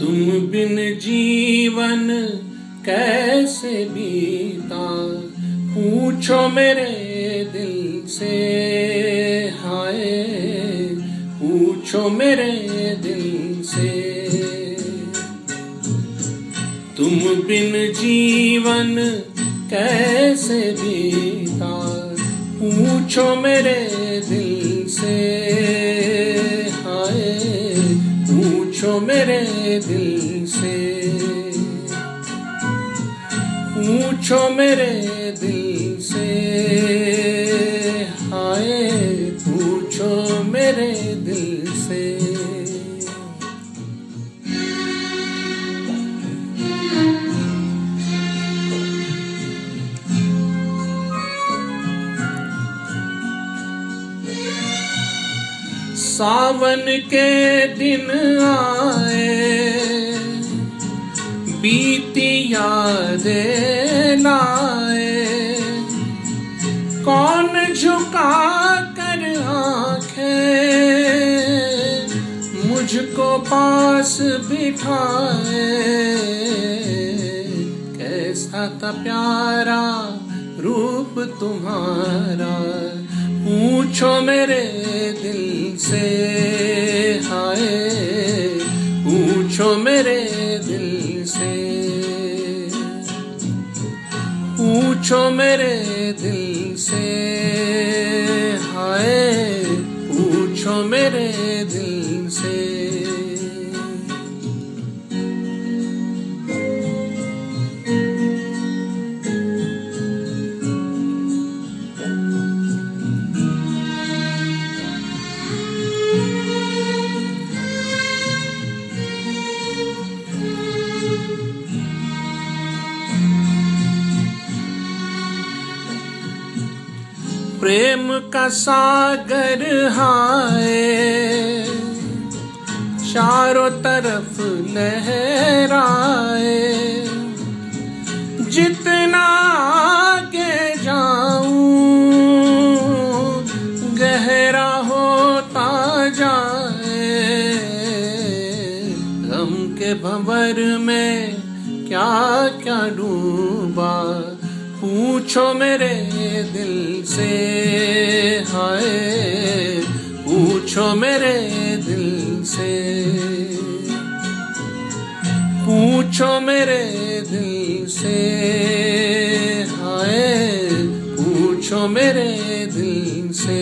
तुम बिन जीवन कैसे बीता, पूछो मेरे दिल से। हाय पूछो मेरे दिल से। तुम बिन जीवन कैसे बीता, पूछो मेरे दिल से। हाय पूछो मेरे दिल से। पूछो मेरे दिल से। हाय पूछो मेरे दिल से। सावन के दिन आए, बीती यादें लाए, कौन झुका कर आंखें मुझको पास बिठाए। कैसा था प्यारा रूप तुम्हारा, पूछो मेरे दिल से। हाय पूछो मेरे दिल से। पूछो मेरे दिल से। हाय पूछो मेरे दिल से। प्रेम का सागर हाय, चारों तरफ लहराए। जितना आगे जाऊं गहरा होता जाए। गम के भंवर में क्या क्या डूबा, पूछो मेरे दिल से। हाय पूछो मेरे दिल से। पूछो मेरे दिल से। हाय पूछो मेरे दिल से।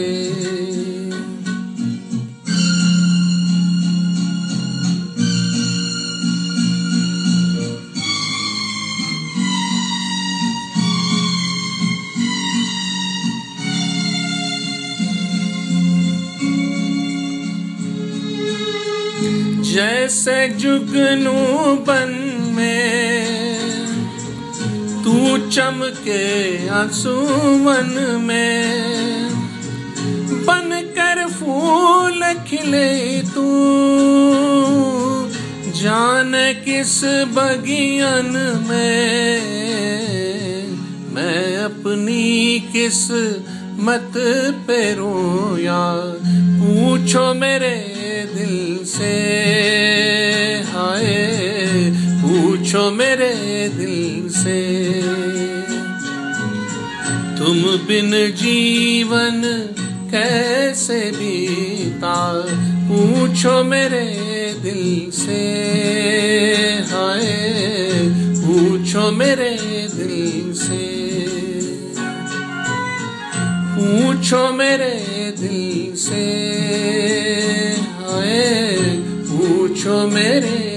जैसे जुगनू बन में तू चमके आंसुओं में, बनकर फूल खिले तू जाने किस बगियन में। मैं अपनी किस्मत पे रोया, पूछो मेरे दिल से। हाय पूछो मेरे दिल से। तुम बिन जीवन कैसे बीता, पूछो मेरे दिल से। हाय पूछो मेरे दिल से। पूछो मेरे दिल से। हाय पूछो मेरे